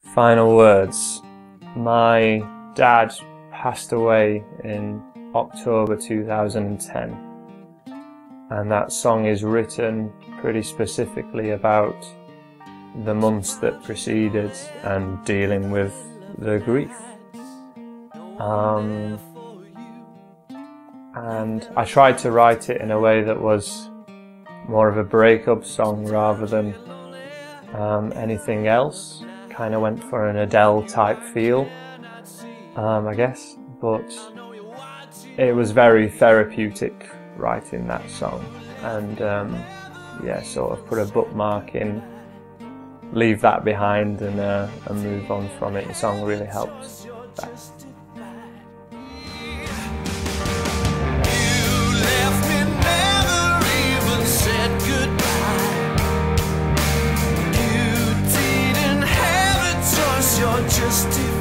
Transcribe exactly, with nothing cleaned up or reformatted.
Final words. My dad passed away in October two thousand ten, and that song is written pretty specifically about the months that preceded and dealing with the grief. Um, and I tried to write it in a way that was more of a breakup song rather than um, anything else. Kind of went for an Adele type feel, um, I guess, but it was very therapeutic writing that song, and um, yeah, sort of put a bookmark in, leave that behind and, uh, and move on from it. The song really helped that. Just